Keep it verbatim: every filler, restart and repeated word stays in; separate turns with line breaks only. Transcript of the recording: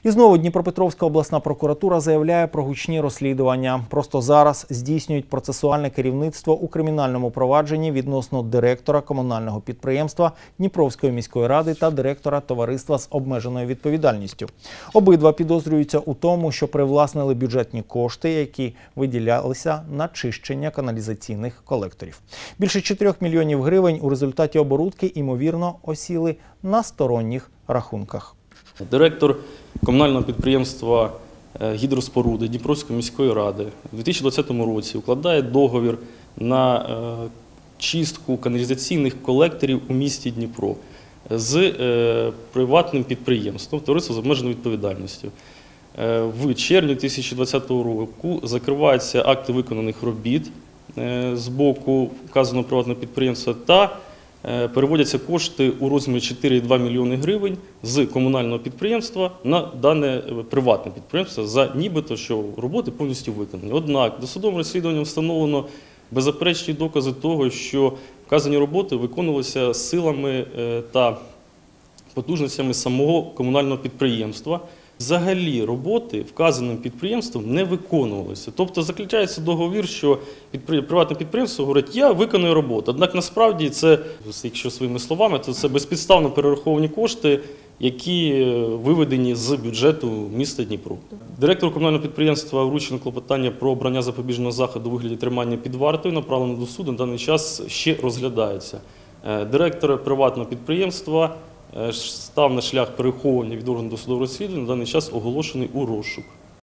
І знову Дніпропетровська обласна прокуратура заявляє про гучні розслідування. Просто зараз здійснюють процесуальне керівництво у кримінальному провадженні відносно директора комунального підприємства Дніпровської міської ради та директора товариства з обмеженою відповідальністю. Обидва підозрюються у тому, що привласнили бюджетні кошти, які виділялися на чищення каналізаційних колекторів. Більше чотирьох мільйонів гривень у результаті оборудки, ймовірно, осіли на сторонніх рахунках.
Директор комунального підприємства «Гідроспоруди» Дніпровської міської ради у дві тисячі двадцятому році укладає договір на чистку каналізаційних колекторів у місті Дніпро з приватним підприємством, товариством з обмеженою відповідальністю. В червні дві тисячі двадцятого року закриваються акти виконаних робіт з боку вказаного приватного підприємства та переводяться кошти у розмірі чотири цілих дві десятих мільйони гривень з комунального підприємства на дане приватне підприємство за нібито, що роботи повністю виконані. Однак досудовим розслідуванням встановлено беззаперечні докази того, що вказані роботи виконувалися силами та потужностями самого комунального підприємства. Взагалі роботи вказаним підприємством не виконувалися. Тобто заключається договір, що приватне підприємство говорить, я виконую роботу. Однак насправді це, якщо своїми словами, то це безпідставно перераховані кошти, які виведені з бюджету міста Дніпро. Директору комунального підприємства вручено клопотання про обрання запобіжного заходу у вигляді тримання під вартою, направлено до суду, на даний час ще розглядається. Директор приватного підприємства став на шлях переховування від органу досудового розслідування, на даний час оголошений у розшук.